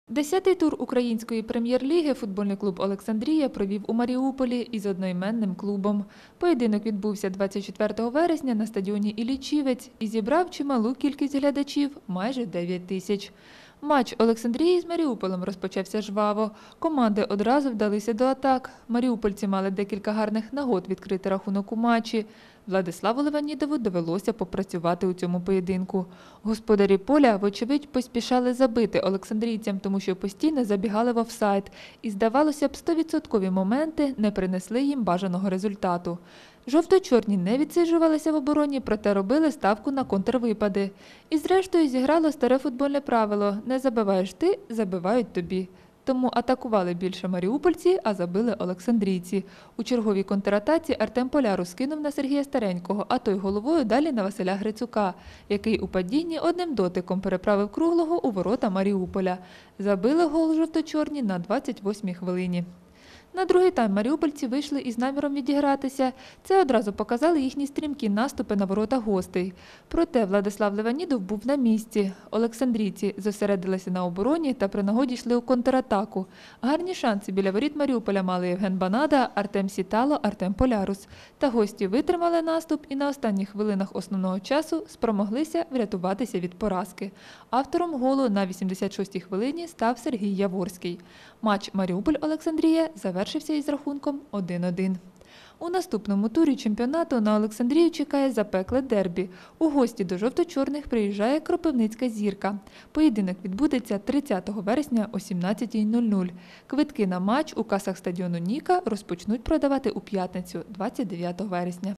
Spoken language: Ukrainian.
10-й тур української прем'єр-ліги футбольний клуб «Олександрія» провів у Маріуполі із одноіменним клубом. Поєдинок відбувся 24 вересня на стадіоні «Іллічівець» і зібрав чималу кількість глядачів – майже 9 тисяч. Матч Олександрії з Маріуполем розпочався жваво. Команди одразу вдалися до атак. Маріупольці мали декілька гарних нагод відкрити рахунок у матчі. Владиславу Леванідову довелося попрацювати у цьому поєдинку. Господарі поля, вочевидь, поспішали забити олександрійцям, тому що постійно забігали в офсайд. І, здавалося б, 100% моменти не принесли їм бажаного результату. Жовто-чорні не відсиджувалися в обороні, проте робили ставку на контрвипади. І зрештою зіграло старе футбольне правило – не забиваєш ти, забивають тобі. Тому атакували більше маріупольці, а забили олександрійці. У черговій контратаці Артем Полярус скинув на Сергія Старенького, а той головою далі на Василя Грицюка, який у падінні одним дотиком переправив круглого у ворота Маріуполя. Забили гол жовто-чорні на 28-й хвилині. На другий тайм маріупольці вийшли із наміром відігратися. Це одразу показали їхні стрімкі наступи на ворота гостей. Проте Владислав Леванідов був на місці. Олександрійці зосередилися на обороні та при нагоді йшли у контратаку. Гарні шанси біля воріт Маріуполя мали Євген Банада, Артем Сітало, Артем Полярус. Та гості витримали наступ і на останніх хвилинах основного часу спромоглися врятуватися від поразки. Автором голу на 86-й хвилині став Сергій Яворський. Матч Маріуполь-Олександрія завершився із рахунком 1-1. У наступному турі чемпіонату на Олександрію чекає запекле дербі. У гості до жовто-чорних приїжджає Кропивницька «Зірка». Поєдинок відбудеться 30 вересня о 17:00. Квитки на матч у касах стадіону «Ніка» розпочнуть продавати у п'ятницю, 29 вересня.